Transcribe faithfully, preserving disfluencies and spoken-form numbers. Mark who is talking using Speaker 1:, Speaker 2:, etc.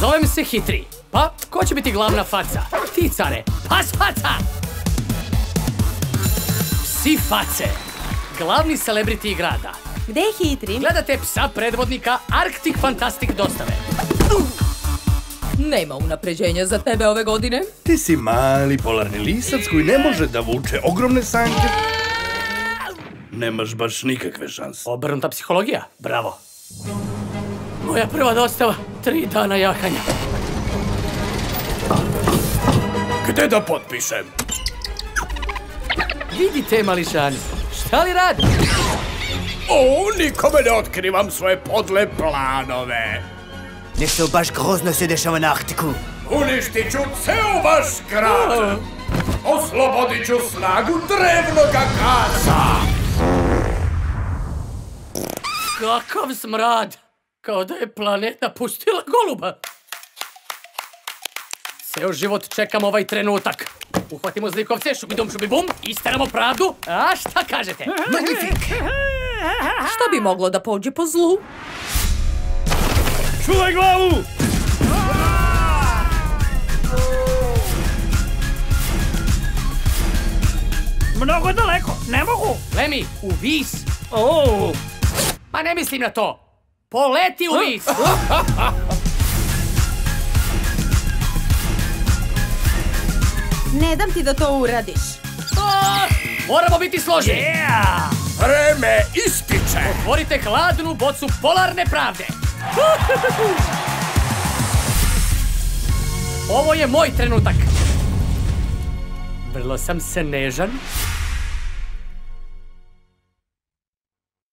Speaker 1: Zovem se Hitri. Pa, ko će biti glavna faca? Ti, care. Pas faca! Psi face. Glavni celebrity grada.
Speaker 2: Gde je Hitri?
Speaker 1: Gledate psa predvodnika Arctic Fantastic dostave.
Speaker 2: Nema unapređenja za tebe ove godine.
Speaker 3: Ti si mali polarni lisac koji ne može da vuče ogromne sanke. Nemaš baš nikakve šanse.
Speaker 1: Obrnuta psihologija. Bravo. Moja prva dostava. Tri dana jahanja.
Speaker 3: Gde da potpišem?
Speaker 1: Vidite, mališani. Šta li radi?
Speaker 3: O, nikome ne otkrivam svoje podle planove.
Speaker 4: Nešto baš grozno se dešava na Arktiku.
Speaker 3: Uništit ću ceo vaš grad. Oslobodit ću snagu drevnoga gaza.
Speaker 1: Kakav smrad! Kao da je planeta pustila goluba. Ceo život čekam ovaj trenutak. Uhvatimo zlikovce, šubidum šubibum, isteramo pravdu. A šta kažete?
Speaker 4: Magnifik!
Speaker 2: Šta bi moglo da pođe po zlu?
Speaker 3: Čuvaj glavu!
Speaker 1: Mnogo daleko, ne mogu! Lemi, u vis!
Speaker 3: O!
Speaker 1: Pa ne mislim na to! Poleti u vis!
Speaker 2: Ne dam ti da to uradiš.
Speaker 1: A, moramo biti složni!
Speaker 3: Vreme ističe!
Speaker 1: Otvorite hladnu bocu polarne pravde! Ovo je moj trenutak. Vrlo sam se nežan.